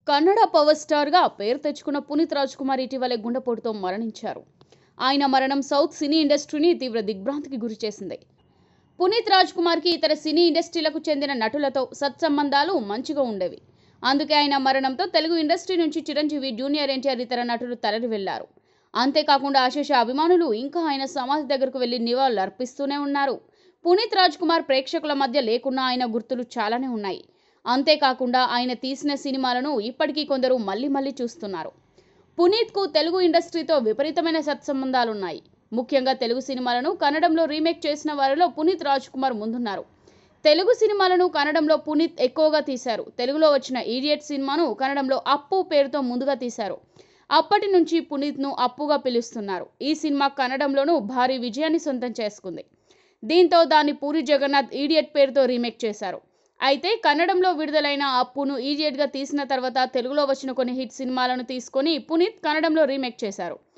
Kannada power స్టార్గా పేరు తెచ్చుకున్న పునీత్ రాజ్ కుమార్ ఇటీవలే గుండెపోటుతో మరణించారు. ఆయన మరణం సౌత్ సినీ ఇండస్ట్రీని తీవ్ర దిగ్భ్రాంతికి గురిచేసింది. పునీత్ రాజ్ కుమార్కి ఇతర సినీ ఇండస్ట్రీలకు చెందిన నటులతో సత్సంబంధాలు మంచిగా ఉండేవి. అందుకే ఆయన మరణంతో తెలుగు ఇండస్ట్రీ నుంచి చిరంజీవి, జూనియర్ ఎన్టీఆర్ ఇతర నటులు తరలి వెళ్లారు. అంతేకాకుండా అశేష అభిమానులు ఇంకా ఆయన సమాధి దగ్గరకు వెళ్లి నివాళులు అర్పిస్తూనే ఉన్నారు. పునీత్ రాజ్ కుమార్ ప్రేక్షకుల మధ్య లేకున్నా ఆయన గుర్తులు చాలానే ఉన్నాయి. అంతేకాకుండా ఆయన తీసిన సినిమాలను ఇప్పటికీ కొందరు మళ్లీ చూస్తున్నారు. పునీత్కు తెలుగు ఇండస్ట్రీతో విపరీతమైన సత్సంబంధాలున్నాయి. ముఖ్యంగా తెలుగు సినిమాలను కన్నడంలో రీమేక్ చేసిన వారిలో పునీత్ రాజ్ కుమార్ ముందున్నారు. తెలుగు సినిమాలను కన్నడంలో పునీత్ ఎక్కువగా తీశారు. తెలుగులో వచ్చిన ఈడియట్ సినిమాను కన్నడంలో అప్పు పేరుతో ముందుగా తీశారు. అప్పటి నుంచి పునీత్ను అప్పుగా పిలుస్తున్నారు. ఈ సినిమా కన్నడంలోనూ భారీ విజయాన్ని సొంతం చేసుకుంది. దీంతో దాన్ని పూరి జగన్నాథ్ ఈడియట్ పేరుతో రీమేక్ చేశారు. అయితే కన్నడంలో విడుదలైన అప్పును ఈడియట్గా తీసిన తర్వాత తెలుగులో వచ్చిన కొన్ని హిట్ సినిమాలను తీసుకొని పునీత్ కన్నడంలో రీమేక్ చేశారు.